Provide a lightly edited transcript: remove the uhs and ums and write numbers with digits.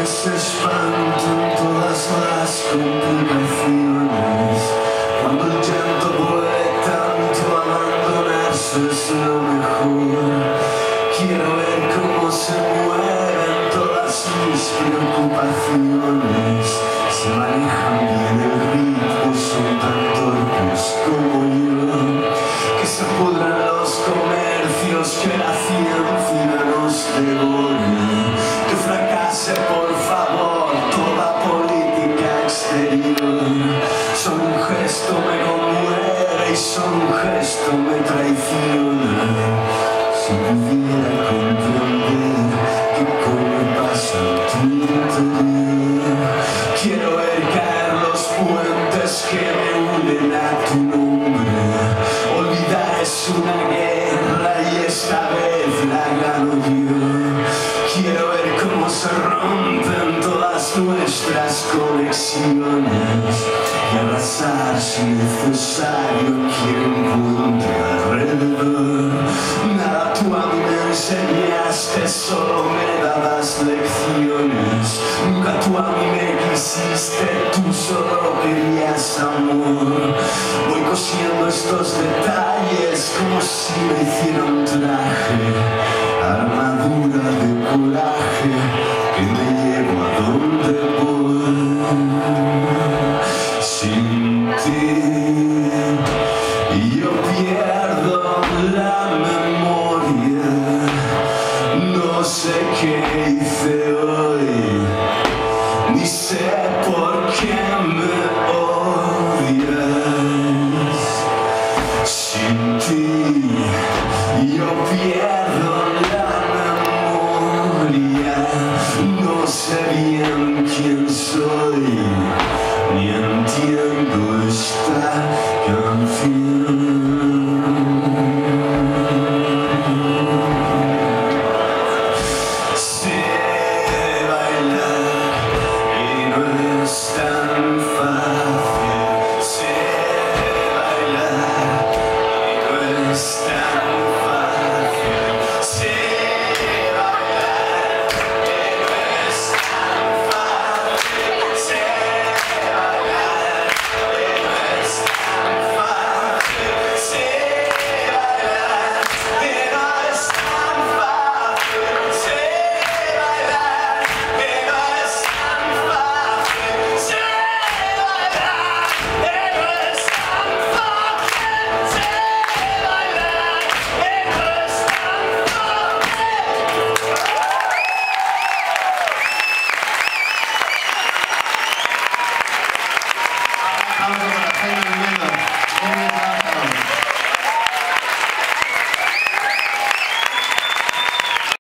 se espantan todas las complicaciones. Cuando el llanto duele tanto, abandonarse es lo mejor. Quiero ver cómo se mueven todas mis preocupaciones. Se manejan bien el ritmo, son tan torpes como yo. Que se pudran los comercios, que la ciencia nos devore. Que fracase por favor toda política exterior. Solo un gesto me conmueve y solo un gesto me traiciona. Si pudiera comprender qué coño pasa en tu interior. Quiero ver caer los puentes que me unen a tu nombre. Olvidar es una guerra y esta vez la gano yo. Quiero ver cómo se rompen todas nuestras conexiones y arrasar si necesario quien encuentre alrededor. Nada tú a mí me enseñaste, solo me dabas lecciones. Nunca tú a mí me quisiste, tú solo querías amor. Voy cosiendo estos detalles como si me hiciera un traje, armadura de coraje que me llevo a donde voy. Sin ti yo pierdo la memoria, no sé qué hice hoy.